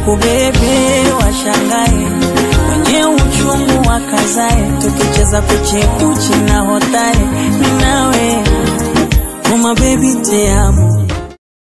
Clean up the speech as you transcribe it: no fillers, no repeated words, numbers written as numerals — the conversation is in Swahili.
wakubebe washangae, wenye uchungu wakazae, tukicheza kuchi kuchi na hotae, ninawe, oh my baby te amo.